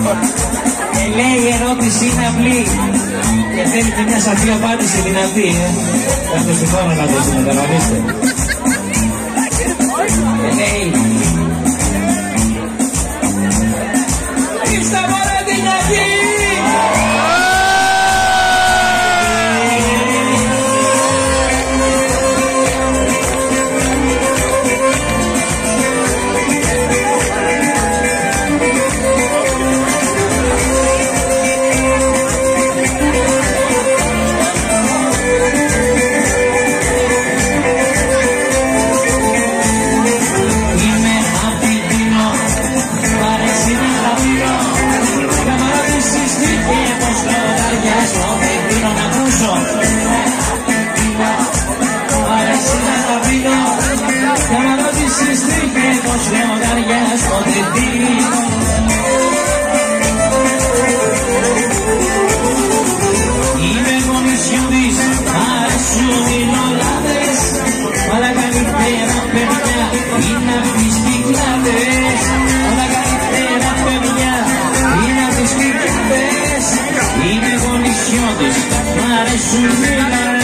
Λέει η ερώτηση είναι απλή και θέλει και μια σαφή απάντηση δυνατή. Κάθε συμφώνω να το συμμεταλαβήστε. Λέει Ήρθα μωρέ δυνατή. Είμαι γονισιούδης, αρέσουν οι νολάδες, αλλά καλύτερα παιδιά είναι απ' τις κυκλάδες. Αλλά καλύτερα παιδιά είναι απ' τις κυκλάδες. Είμαι γονισιούδης, αρέσουν οι νολάδες.